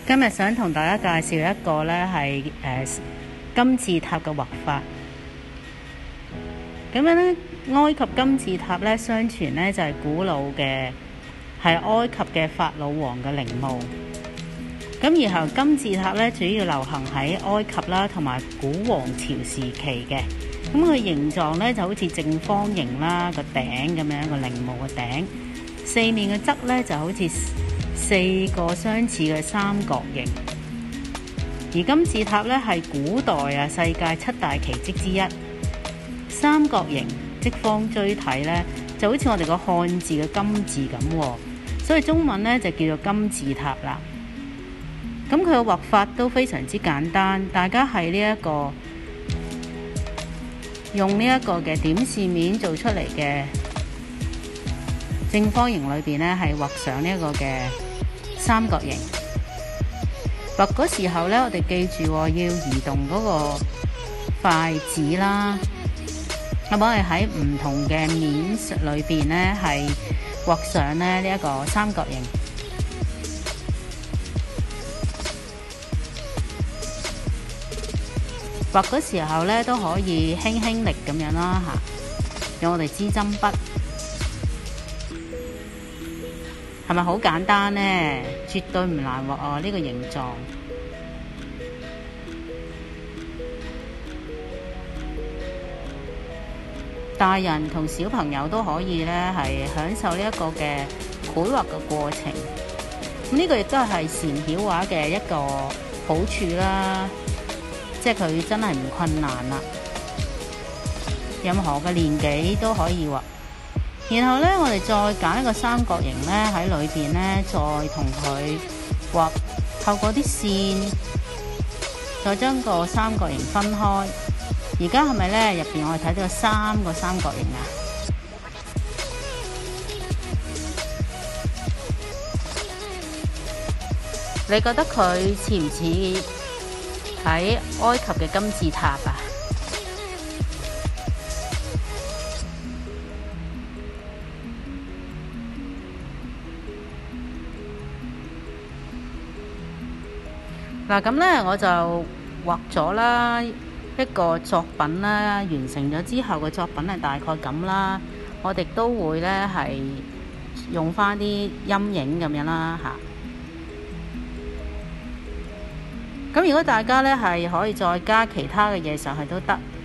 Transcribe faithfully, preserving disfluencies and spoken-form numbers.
今日想同大家介紹一個呢係誒金字塔嘅畫法。咁樣呢，埃及金字塔呢，相傳呢就係古老嘅係埃及嘅法老王嘅陵墓。咁然後金字塔呢，主要流行喺埃及啦，同埋古王朝時期嘅。咁佢形狀呢就好似正方形啦，個頂咁樣，個陵墓嘅頂，四面嘅側呢就好似四個相似嘅三角形。而金字塔呢係古代啊世界七大奇蹟之一。三角形即方錐體呢就好似我哋個漢字嘅金字咁，所以中文呢就叫做金字塔啦。咁佢嘅畫法都非常之簡單，大家喺呢一個用呢一個嘅點線面做出嚟嘅正方形裏邊呢，係畫上呢一個嘅三角形。畫嗰時候呢，我哋記住要移動嗰個筷子啦，咁我哋喺唔同嘅面裏邊呢，係畫上呢呢一個三角形。畫嗰時候呢，都可以輕輕力咁樣啦嚇，用我哋支針筆，係咪好簡單呢？絕對唔難畫哦！呢個形狀，大人同小朋友都可以呢係享受呢一個嘅繪畫嘅過程。咁呢個亦都係禪繞畫嘅一個好處啦。即係佢真係唔困難啦，任何嘅年紀都可以畫。然後呢，我哋再揀一個三角形呢，喺裏邊呢，再同佢畫，透過啲線，再將個三角形分開。而家係咪呢？入邊我哋睇到有三個三角形啊？你覺得佢似唔似喺埃及嘅金字塔啊？嗱，咁呢我就畫咗啦一個作品啦，完成咗之後嘅作品係大概咁啦。我哋都會呢係用翻啲陰影咁樣啦嚇。咁如果大家呢係可以再加其他嘅嘢上去都得。